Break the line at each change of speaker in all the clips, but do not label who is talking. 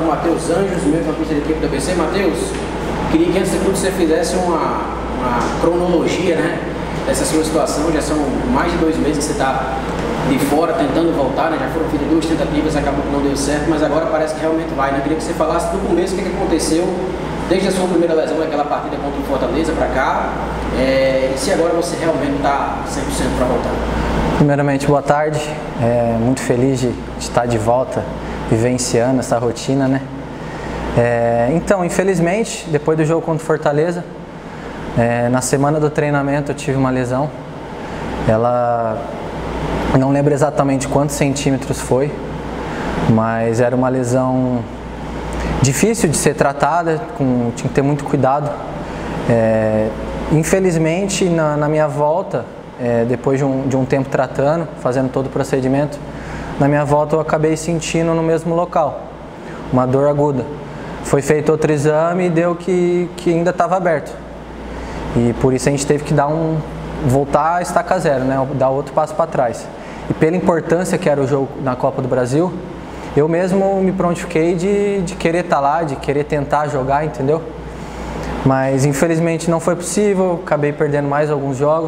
Matheus Anjos, meio campista da equipe do ABC. Matheus, queria que antes de tudo você fizesse uma cronologia, né, dessa sua situação. Já são mais de 2 meses que você está de fora tentando voltar, né? Já foram feitas 2 tentativas, acabou que não deu certo, mas agora parece que realmente vai, né? Queria que você falasse do começo, o que aconteceu desde a sua primeira lesão, aquela partida contra o Fortaleza para cá, e se agora você realmente está 100% para voltar.
Primeiramente, boa tarde, muito feliz de estar de volta, vivenciando essa rotina, né? Então, infelizmente, depois do jogo contra o Fortaleza, na semana do treinamento eu tive uma lesão. Ela, não lembro exatamente quantos centímetros foi, mas era uma lesão difícil de ser tratada, tinha que ter muito cuidado. Infelizmente, na minha volta, depois de um tempo tratando, fazendo todo o procedimento, na minha volta eu acabei sentindo no mesmo local, uma dor aguda. Foi feito outro exame e deu que ainda estava aberto. E por isso a gente teve que voltar a estaca zero, né? Dar outro passo para trás. E pela importância que era o jogo na Copa do Brasil, eu mesmo me prontifiquei de querer estar lá, de querer tentar jogar, entendeu? Mas infelizmente não foi possível, acabei perdendo mais alguns jogos.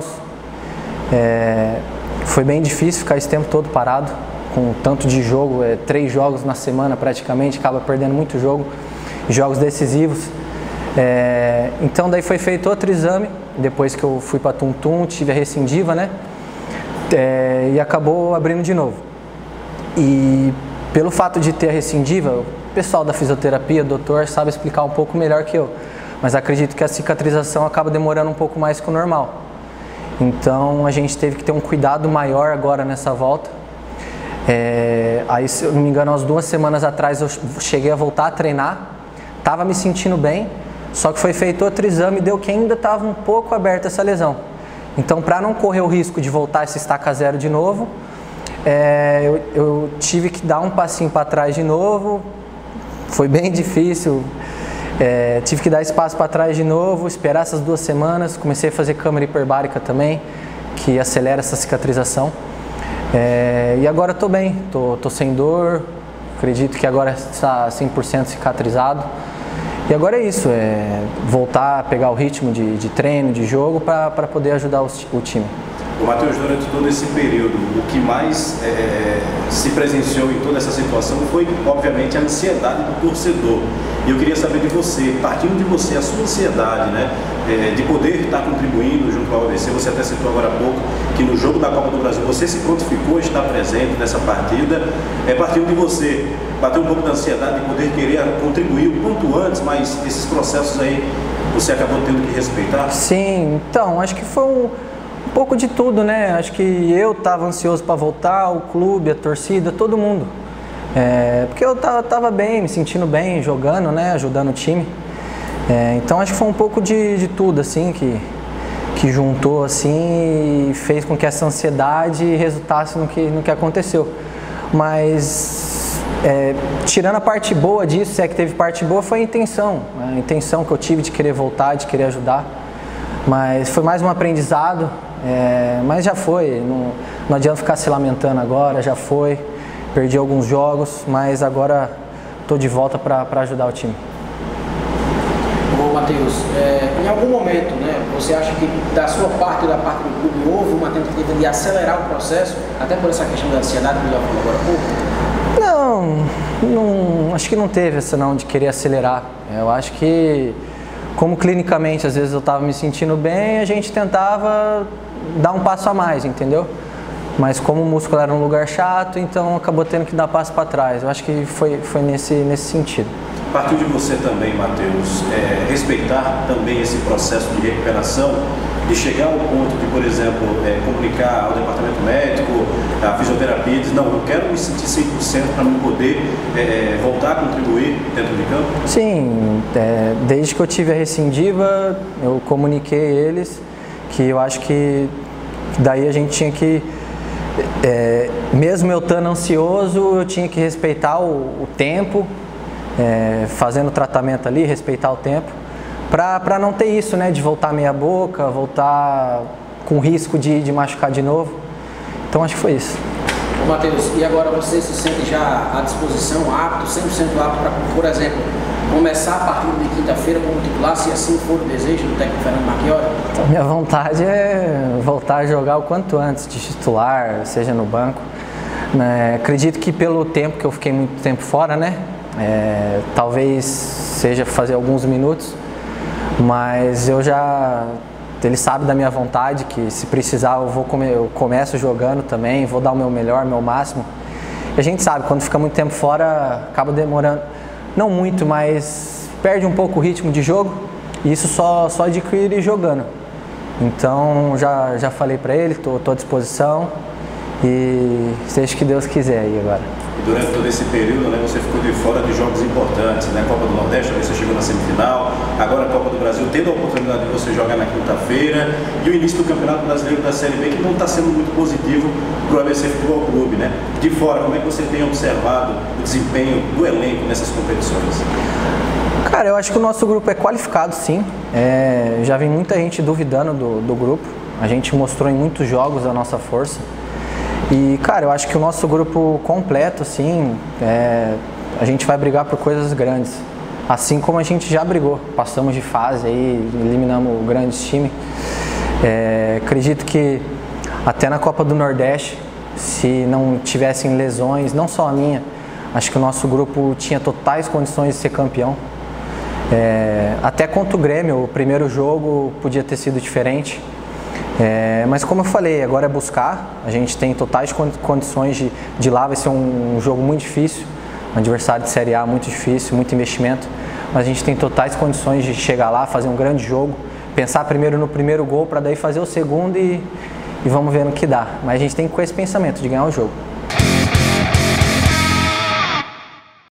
Foi bem difícil ficar esse tempo todo parado, com tanto de jogo, 3 jogos na semana praticamente, acaba perdendo muito jogo, jogos decisivos. Então daí foi feito outro exame, depois que eu fui para Tum-Tum, tive a recidiva, né? E acabou abrindo de novo. E pelo fato de ter a recidiva, o pessoal da fisioterapia, o doutor, sabe explicar um pouco melhor que eu, mas acredito que a cicatrização acaba demorando um pouco mais que o normal. Então a gente teve que ter um cuidado maior agora nessa volta. Aí, se eu não me engano, umas 2 semanas atrás eu cheguei a voltar a treinar, estava me sentindo bem, só que foi feito outro exame e deu que ainda estava um pouco aberta essa lesão. Então, para não correr o risco de voltar esse estaca zero de novo, eu tive que dar um passinho para trás de novo. Foi bem difícil, tive que dar espaço para trás de novo, esperar essas 2 semanas. Comecei a fazer câmara hiperbárica também, que acelera essa cicatrização. E agora estou bem, tô sem dor, acredito que agora está 100% cicatrizado. E agora é isso, voltar a pegar o ritmo de treino, de jogo, para poder ajudar o time.
Matheus, durante todo esse período, o que mais se presenciou em toda essa situação foi, obviamente, a ansiedade do torcedor. E eu queria saber de você, partindo de você, a sua ansiedade, né, de poder estar contribuindo junto ao ABC. Você até citou agora há pouco que no jogo da Copa do Brasil você se prontificou a estar presente nessa partida. Partindo de você, bateu um pouco da ansiedade de poder querer contribuir o quanto antes, mas esses processos aí você acabou tendo que respeitar? Sim,
então, acho que foi um pouco de tudo, né? Acho que eu estava ansioso para voltar, o clube, a torcida, todo mundo. Porque eu estava bem, me sentindo bem, jogando, né? Ajudando o time. Então acho que foi um pouco de tudo, assim, que juntou, assim, e fez com que essa ansiedade resultasse no que aconteceu. Mas, tirando a parte boa disso, se é que teve parte boa, foi a intenção que eu tive de querer voltar, de querer ajudar. Mas foi mais um aprendizado, mas já foi, não adianta ficar se lamentando agora, já foi, perdi alguns jogos, mas agora estou de volta para ajudar o time.
Bom, Matheus, em algum momento, né, você acha que da sua parte e da parte do clube houve uma tentativa de acelerar o processo, até por essa questão da ansiedade que eu já falei agora há pouco?
Não, acho que não teve essa não de querer acelerar. Eu acho que, como clinicamente às vezes eu estava me sentindo bem, a gente tentava dar um passo a mais, entendeu? Mas como o músculo era um lugar chato, então acabou tendo que dar passo para trás. Eu acho que foi nesse sentido.
Partiu de você também, Matheus, respeitar também esse processo de recuperação, de chegar ao ponto de, por exemplo, comunicar ao departamento médico, à fisioterapia, dizer, não, eu quero me sentir 100% para me poder voltar a contribuir dentro de campo?
Sim, desde que eu tive a recidiva, eu comuniquei eles que eu acho que daí a gente tinha que, mesmo eu estando ansioso, eu tinha que respeitar o tempo, fazendo o tratamento ali, respeitar o tempo, para não ter isso, né, de voltar meia boca, voltar com risco de machucar de novo. Então acho que foi isso.
Matheus, e agora você se sente já à disposição, apto, 100% apto para, por exemplo, começar a partida de quinta-feira como titular, se assim for o desejo do técnico Fernando Marchiori?
Minha vontade é voltar a jogar o quanto antes, de titular, seja no banco. Acredito que pelo tempo que eu fiquei muito tempo fora, né? Talvez seja fazer alguns minutos, mas ele sabe da minha vontade, que se precisar eu começo jogando também, vou dar o meu melhor, meu máximo. E a gente sabe, quando fica muito tempo fora, acaba demorando, não muito, mas perde um pouco o ritmo de jogo, e isso só adquire jogando. Então já falei para ele, estou à disposição, e seja o que Deus quiser aí agora.
E durante todo esse período, né, você ficou de fora de jogos importantes, né? Copa do Nordeste, você chegou na semifinal, agora a Copa do Brasil, tendo a oportunidade de você jogar na quinta-feira, e o início do Campeonato Brasileiro da Série B, que não está sendo muito positivo para o ABC Futebol Clube, né? De fora, como é que você tem observado o desempenho do elenco nessas competições?
Cara, eu acho que o nosso grupo é qualificado, sim. Já vi muita gente duvidando do grupo. A gente mostrou em muitos jogos a nossa força. E, cara, eu acho que o nosso grupo completo, assim, a gente vai brigar por coisas grandes. Assim como a gente já brigou. Passamos de fase aí, eliminamos grandes times. Acredito que até na Copa do Nordeste, se não tivessem lesões, não só a minha, acho que o nosso grupo tinha totais condições de ser campeão. Até contra o Grêmio, o primeiro jogo podia ter sido diferente. Mas como eu falei, agora é buscar, a gente tem totais condições de ir lá, vai ser um jogo muito difícil, um adversário de Série A muito difícil, muito investimento, mas a gente tem totais condições de chegar lá, fazer um grande jogo, pensar primeiro no primeiro gol para daí fazer o segundo e vamos ver no que dá. Mas a gente tem que ir com esse pensamento de ganhar o jogo.